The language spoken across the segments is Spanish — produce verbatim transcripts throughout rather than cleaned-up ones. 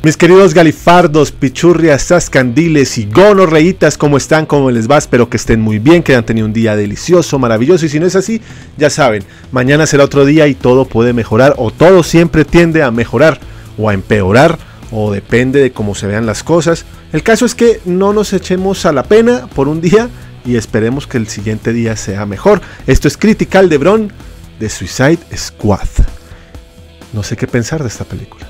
Mis queridos galifardos, pichurrias, sascandiles y gonorreitas, ¿cómo están? ¿Cómo les va? Espero que estén muy bien, que hayan tenido un día delicioso, maravilloso. Y si no es así, ya saben, mañana será otro día y todo puede mejorar, o todo siempre tiende a mejorar o a empeorar, o depende de cómo se vean las cosas. El caso es que no nos echemos a la pena por un día y esperemos que el siguiente día sea mejor. Esto es Critical de Bron de Suicide Squad. No sé qué pensar de esta película.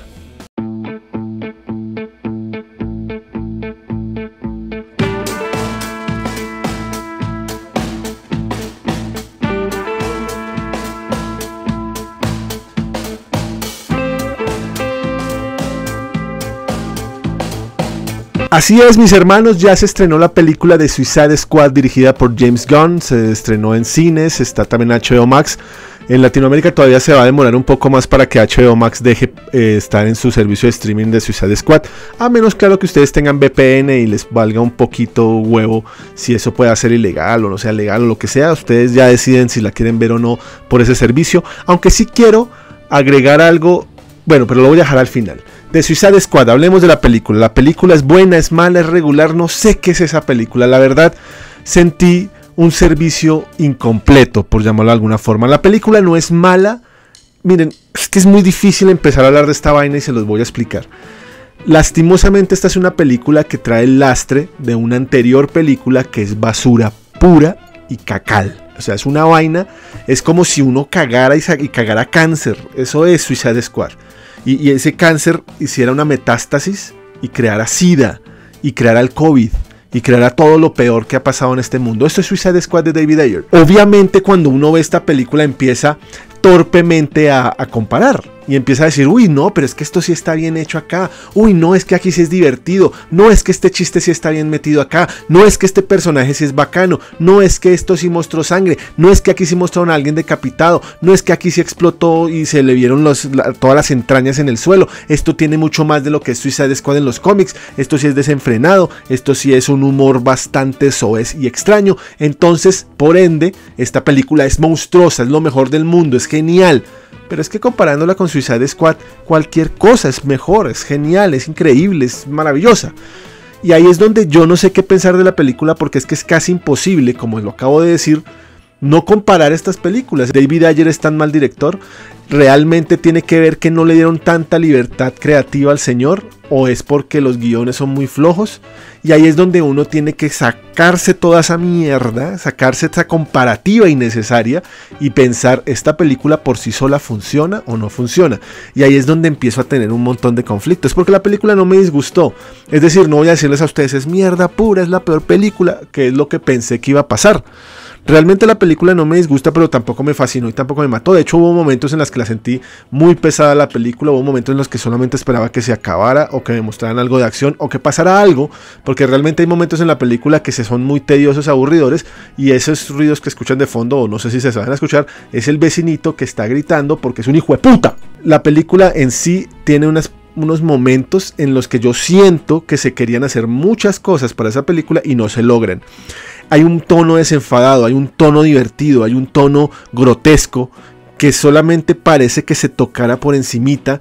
Así es, mis hermanos, ya se estrenó la película de Suicide Squad dirigida por James Gunn, se estrenó en cines, está también en H B O Max. En Latinoamérica todavía se va a demorar un poco más para que H B O Max deje eh, estar en su servicio de streaming de Suicide Squad, a menos claro que ustedes tengan V P N y les valga un poquito huevo si eso puede ser ilegal o no sea legal o lo que sea. Ustedes ya deciden si la quieren ver o no por ese servicio, aunque sí quiero agregar algo, bueno, pero lo voy a dejar al final. De Suicide Squad, hablemos de la película. La película es buena, es mala, es regular, no sé qué es esa película. La verdad, sentí un servicio incompleto, por llamarlo de alguna forma. La película no es mala. Miren, es que es muy difícil empezar a hablar de esta vaina y se los voy a explicar. Lastimosamente esta es una película que trae el lastre de una anterior película que es basura pura y cacal. O sea, es una vaina, es como si uno cagara y, y cagara cáncer. Eso es Suicide Squad. Y, y ese cáncer hiciera una metástasis y creara SIDA y creara el COVID y creara todo lo peor que ha pasado en este mundo. Esto es Suicide Squad de David Ayer. Obviamente cuando uno ve esta película empieza torpemente a, a comparar y empieza a decir, uy no, pero es que esto sí está bien hecho acá, uy no, es que aquí sí es divertido, no es que este chiste sí está bien metido acá, no es que este personaje sí es bacano, no es que esto sí mostró sangre, no es que aquí sí mostraron a alguien decapitado, no es que aquí sí explotó y se le vieron los, la, todas las entrañas en el suelo. Esto tiene mucho más de lo que es Suicide Squad en los cómics, esto sí es desenfrenado, esto sí es un humor bastante soez y extraño. Entonces, por ende, esta película es monstruosa, es lo mejor del mundo, es genial. Pero es que comparándola con Suicide Squad, cualquier cosa es mejor, es genial, es increíble, es maravillosa. Y ahí es donde yo no sé qué pensar de la película, porque es que es casi imposible, como lo acabo de decir, no comparar estas películas. David Ayer es tan mal director, ¿realmente tiene que ver que no le dieron tanta libertad creativa al señor? ¿O es porque los guiones son muy flojos? Y ahí es donde uno tiene que sacarse toda esa mierda, sacarse esa comparativa innecesaria y pensar, ¿esta película por sí sola funciona o no funciona? Y ahí es donde empiezo a tener un montón de conflictos, porque la película no me disgustó. Es decir, no voy a decirles a ustedes, es mierda pura, es la peor película, que es lo que pensé que iba a pasar. Realmente la película no me disgusta, pero tampoco me fascinó y tampoco me mató. De hecho, hubo momentos en los que la sentí muy pesada la película, hubo momentos en los que solamente esperaba que se acabara o que me mostraran algo de acción o que pasara algo, porque realmente hay momentos en la película que se son muy tediosos, aburridores, y esos ruidos que escuchan de fondo, o no sé si se saben escuchar, es el vecinito que está gritando porque es un hijo de puta. La película en sí tiene unas unos momentos en los que yo siento que se querían hacer muchas cosas para esa película y no se logran. Hay un tono desenfadado, hay un tono divertido, hay un tono grotesco que solamente parece que se tocara por encimita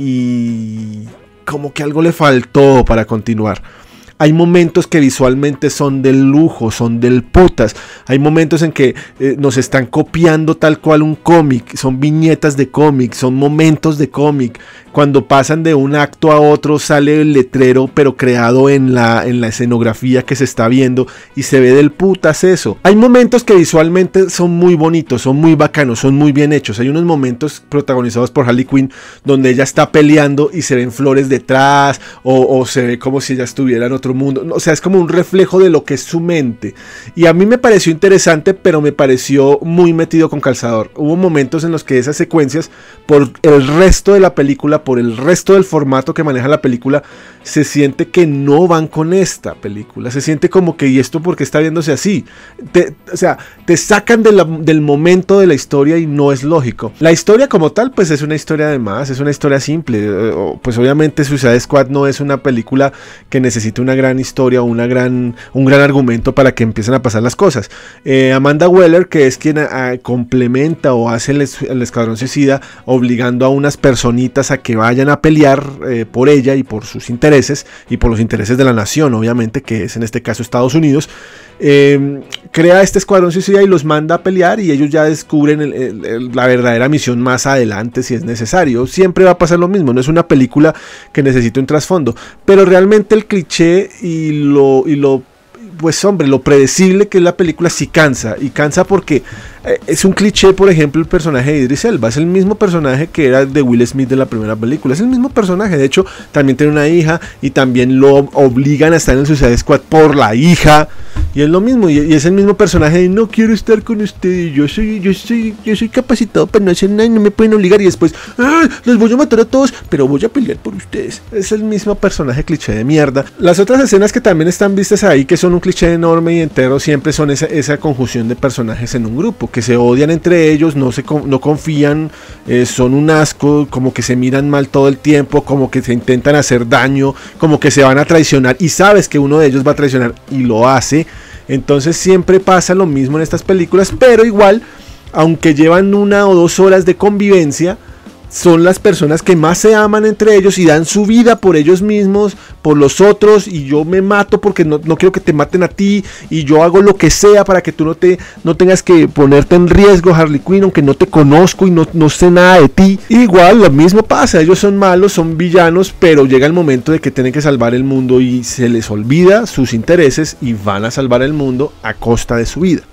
y como que algo le faltó para continuar. Hay momentos que visualmente son del lujo, son del putas. Hay momentos en que eh, nos están copiando tal cual un cómic. Son viñetas de cómic, son momentos de cómic. Cuando pasan de un acto a otro sale el letrero, pero creado en la, en la escenografía que se está viendo y se ve del putas eso. Hay momentos que visualmente son muy bonitos, son muy bacanos, son muy bien hechos. Hay unos momentos protagonizados por Harley Quinn donde ella está peleando y se ven flores detrás o, o se ve como si ella estuviera en otro mundo. O sea, es como un reflejo de lo que es su mente. Y a mí me pareció interesante, pero me pareció muy metido con calzador. Hubo momentos en los que esas secuencias, por el resto de la película, por el resto del formato que maneja la película, se siente que no van con esta película. Se siente como que, ¿y esto por qué está viéndose así? Te, o sea, te sacan de la, del momento de la historia y no es lógico. La historia como tal, pues es una historia de más, es una historia simple. Pues obviamente Suicide Squad no es una película que necesite una gran historia, una gran, un gran argumento para que empiecen a pasar las cosas. Eh, Amanda Waller, que es quien a, a, complementa o hace el, el Escuadrón Suicida, obligando a unas personitas a que vayan a pelear eh, por ella y por sus intereses, y por los intereses de la nación, obviamente, que es en este caso Estados Unidos. Eh, crea este Escuadrón Suicida y los manda a pelear, y ellos ya descubren el, el, el, la verdadera misión más adelante si es necesario. Siempre va a pasar lo mismo, no es una película que necesite un trasfondo, pero realmente el cliché y lo, y lo pues hombre, lo predecible que es la película sí cansa, y cansa porque eh, es un cliché. Por ejemplo, el personaje de Idris Elba es el mismo personaje que era de Will Smith de la primera película, es el mismo personaje. De hecho, también tiene una hija y también lo obligan a estar en el Suicide Squad por la hija, y es lo mismo, y, y es el mismo personaje de no quiero estar con usted, yo soy, yo soy, yo soy capacitado para no hacer nada y no me pueden obligar, y después ¡ah, los voy a matar a todos, pero voy a pelear por ustedes! Es el mismo personaje cliché de mierda. Las otras escenas que también están vistas ahí, que son un cliché enorme y entero, siempre son esa, esa conjunción de personajes en un grupo, que se odian entre ellos, no, se, no confían, eh, son un asco, como que se miran mal todo el tiempo, como que se intentan hacer daño, como que se van a traicionar, y sabes que uno de ellos va a traicionar y lo hace. Entonces siempre pasa lo mismo en estas películas, pero igual, aunque llevan una o dos horas de convivencia, son las personas que más se aman entre ellos y dan su vida por ellos mismos, por los otros, y yo me mato porque no, no quiero que te maten a ti, y yo hago lo que sea para que tú no, te, no tengas que ponerte en riesgo, Harley Quinn, aunque no te conozco y no, no sé nada de ti. Igual lo mismo pasa, ellos son malos, son villanos, pero llega el momento de que tienen que salvar el mundo y se les olvida sus intereses y van a salvar el mundo a costa de su vida.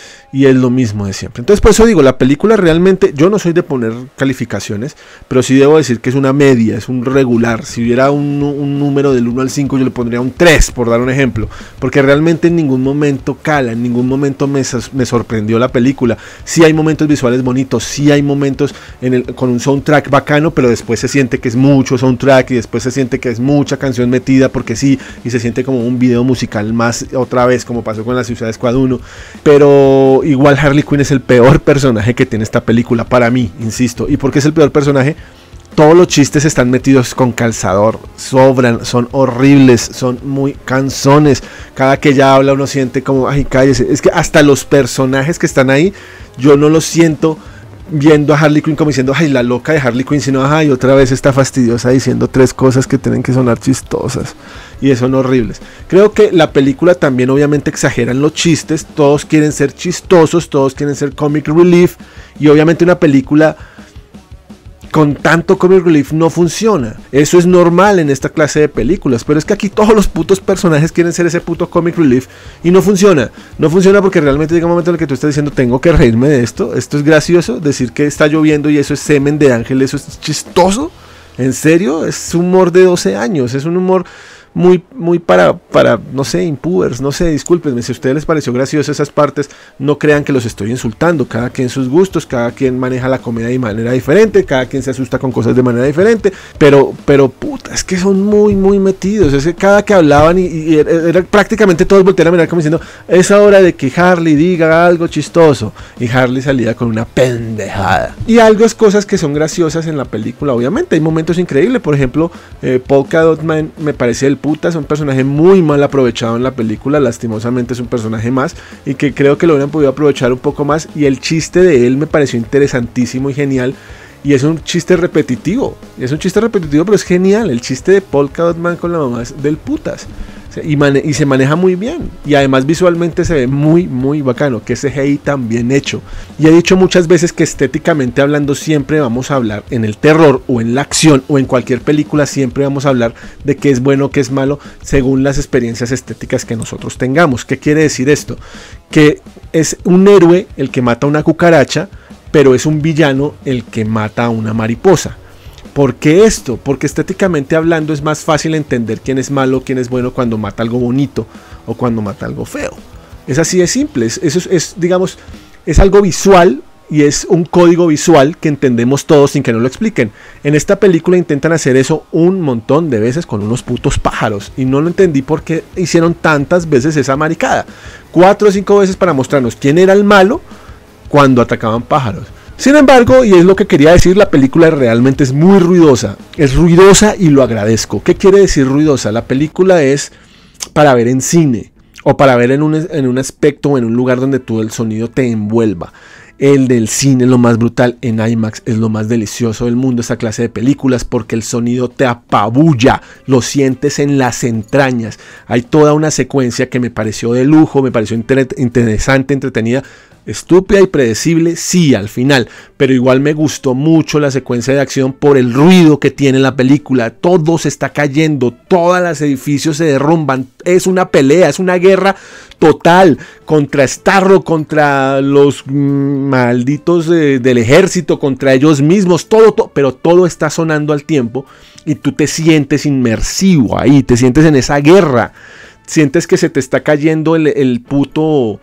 Y es lo mismo de siempre. Entonces, por eso digo, la película realmente, yo no soy de poner calificaciones, pero sí debo decir que es una media, es un regular. Si hubiera un, un número del uno al cinco, yo le pondría un tres, por dar un ejemplo, porque realmente en ningún momento cala, en ningún momento me, me sorprendió la película. Sí hay momentos visuales bonitos, sí hay momentos en el, con un soundtrack bacano, pero después se siente que es mucho soundtrack y después se siente que es mucha canción metida, porque sí, y se siente como un video musical más otra vez, como pasó con la Suicide Squad uno, pero igual Harley Quinn es el peor personaje que tiene esta película para mí, insisto. ¿Y por qué es el peor personaje? Todos los chistes están metidos con calzador, sobran, son horribles, son muy cansones. Cada que ella habla uno siente como, ay, cállese. Es que hasta los personajes que están ahí, yo no los siento viendo a Harley Quinn como diciendo, ay, la loca de Harley Quinn, sino, ay, otra vez está fastidiosa diciendo tres cosas que tienen que sonar chistosas y son horribles. Creo que la película también obviamente exageran los chistes, todos quieren ser chistosos, todos quieren ser comic relief, y obviamente una película con tanto comic relief no funciona. Eso es normal en esta clase de películas, pero es que aquí todos los putos personajes quieren ser ese puto comic relief y no funciona. No funciona porque realmente llega un momento en el que tú estás diciendo, tengo que reírme de esto, esto es gracioso, decir que está lloviendo y eso es semen de ángel, eso es chistoso. ¿En serio? Es humor de doce años, es un humor muy, muy para, para, no sé, impubers, no sé, discúlpenme, si a ustedes les pareció gracioso esas partes, no crean que los estoy insultando, cada quien sus gustos, cada quien maneja la comedia de manera diferente, cada quien se asusta con cosas de manera diferente, pero, pero puta, es que son muy, muy metidos, es que cada que hablaban y, y era, era prácticamente todos volteaban a mirar como diciendo, es hora de que Harley diga algo chistoso, y Harley salía con una pendejada, y algo es cosas que son graciosas en la película, obviamente, hay momentos increíbles, por ejemplo, eh, Polka Dot Man me parece el puta, es un personaje muy mal aprovechado en la película, lastimosamente es un personaje más y que creo que lo hubieran podido aprovechar un poco más, y el chiste de él me pareció interesantísimo y genial, y es un chiste repetitivo, es un chiste repetitivo pero es genial, el chiste de Polka Dot Man con la mamá es del putas, y, mane y se maneja muy bien, y además visualmente se ve muy muy bacano, que ese C G I tan bien hecho, y he dicho muchas veces que estéticamente hablando siempre vamos a hablar en el terror o en la acción o en cualquier película, siempre vamos a hablar de qué es bueno, qué es malo según las experiencias estéticas que nosotros tengamos. ¿Qué quiere decir esto? Que es un héroe el que mata a una cucaracha, pero es un villano el que mata a una mariposa. ¿Por qué esto? Porque estéticamente hablando es más fácil entender quién es malo, quién es bueno cuando mata algo bonito o cuando mata algo feo. Es así de simple, es, es, es digamos, es algo visual y es un código visual que entendemos todos sin que nos lo expliquen. En esta película intentan hacer eso un montón de veces con unos putos pájaros y no lo entendí por qué hicieron tantas veces esa maricada. Cuatro o cinco veces para mostrarnos quién era el malo cuando atacaban pájaros. Sin embargo, y es lo que quería decir, la película realmente es muy ruidosa. Es ruidosa y lo agradezco. ¿Qué quiere decir ruidosa? La película es para ver en cine o para ver en un, en un aspecto o en un lugar donde todo el sonido te envuelva. El del cine es lo más brutal, en IMAX es lo más delicioso del mundo, esta clase de películas, porque el sonido te apabulla, lo sientes en las entrañas. Hay toda una secuencia que me pareció de lujo, me pareció inter- interesante, entretenida, estúpida y predecible, sí, al final, pero igual me gustó mucho la secuencia de acción por el ruido que tiene la película. Todo se está cayendo, todos los edificios se derrumban, es una pelea, es una guerra total contra Starro, contra los malditos de, del ejército, contra ellos mismos, todo, todo, pero todo está sonando al tiempo y tú te sientes inmersivo ahí, te sientes en esa guerra, sientes que se te está cayendo el, el puto...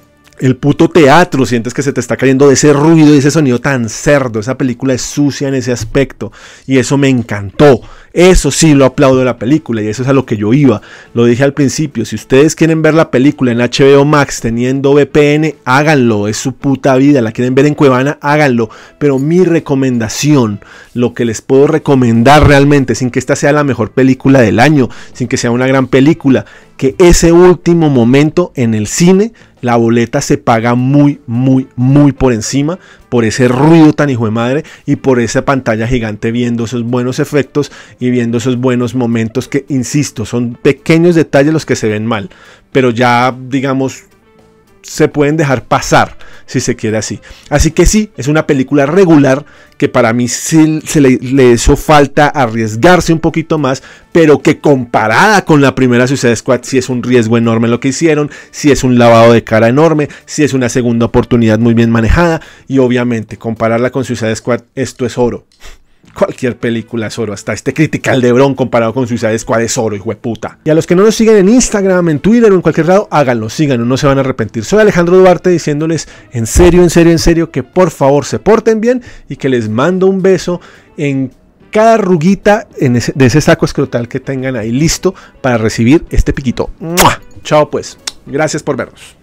El puto teatro, sientes que se te está cayendo de ese ruido y ese sonido tan cerdo. Esa película es sucia en ese aspecto y eso me encantó. Eso sí lo aplaudo de la película y eso es a lo que yo iba. Lo dije al principio, si ustedes quieren ver la película en H B O Max teniendo V P N, háganlo, es su puta vida. La quieren ver en Cuevana, háganlo. Pero mi recomendación, lo que les puedo recomendar realmente, sin que esta sea la mejor película del año, sin que sea una gran película, que ese último momento en el cine, la boleta se paga muy, muy, muy por encima, por ese ruido tan hijo de madre y por esa pantalla gigante viendo esos buenos efectos y viendo esos buenos momentos que, insisto, son pequeños detalles los que se ven mal, pero ya, digamos, se pueden dejar pasar si se quiere así. Así que sí, es una película regular que para mí sí se le, le hizo falta arriesgarse un poquito más, pero que comparada con la primera Suicide Squad sí es un riesgo enorme lo que hicieron, sí es un lavado de cara enorme, sí es una segunda oportunidad muy bien manejada y obviamente compararla con Suicide Squad, esto es oro. Cualquier película es oro, hasta este Critical de Bron comparado con Suicide Squad es oro, hijo de puta. Y a los que no nos siguen en Instagram, en Twitter o en cualquier lado, háganlo, síganos, no se van a arrepentir. Soy Alejandro Duarte diciéndoles en serio, en serio, en serio, que por favor se porten bien y que les mando un beso en cada arruguita en ese, de ese saco escrotal que tengan ahí listo para recibir este piquito. ¡Mua! Chao pues, gracias por vernos.